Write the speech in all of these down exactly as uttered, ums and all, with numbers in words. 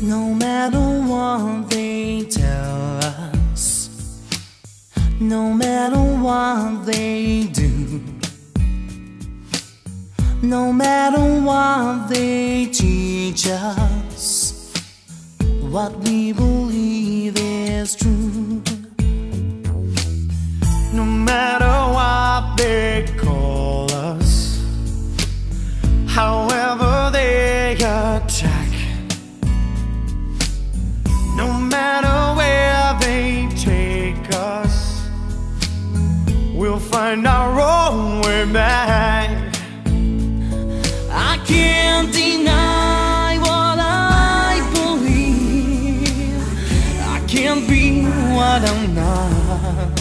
No matter what they tell us, no matter what they do, no matter what they teach us, what we believe is true. No matter what they call us, however they attack, no matter where they take us, we'll find our own way back. I can't deny what I believe. I can't be what I'm not.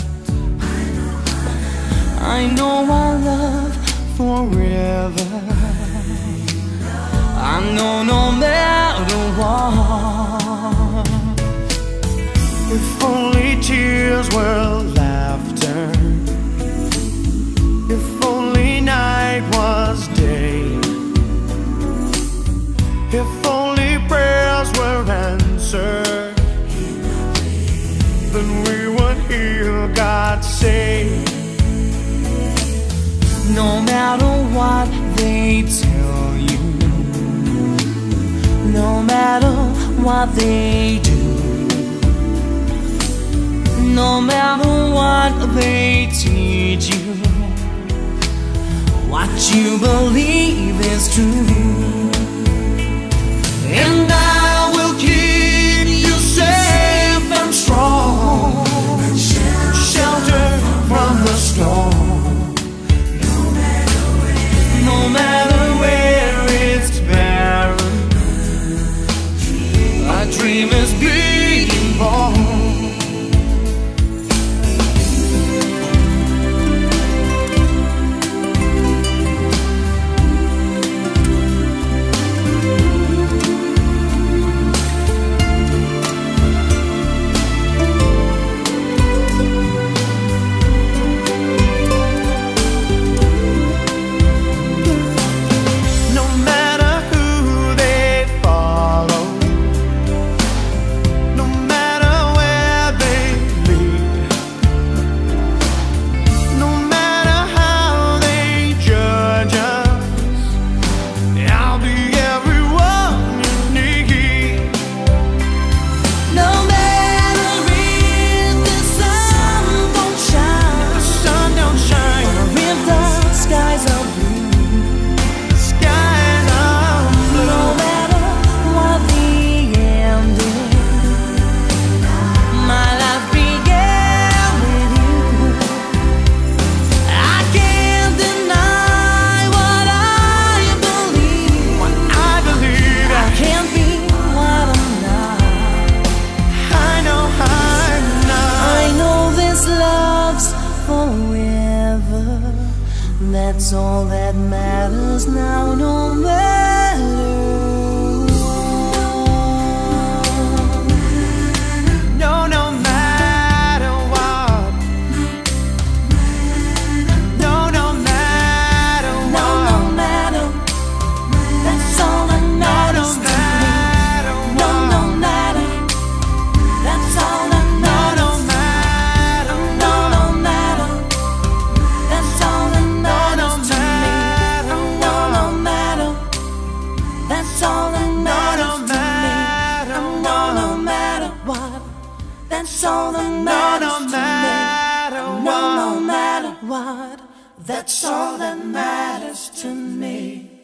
I know our love forever. I know no matter what. If only tears were laughter, if only night was day, if only prayers were answered, then we would hear God say. No matter what they tell you, no matter what they do, no matter what they teach you, what you believe is true. And I will keep you safe and strong, sheltered from the storm. No matter where it's barren, a dream is being born. That's all that matters now, no matter what. No, no matter what. No, no matter what. No, no matter. That's all that matters to me. No, no matter. That's all that matters. No, no matter. No, no matter. That's all that matters. That's all that matters to me. No, no matter what. That's all that matters to me. No, no matter what. That's all that matters to me.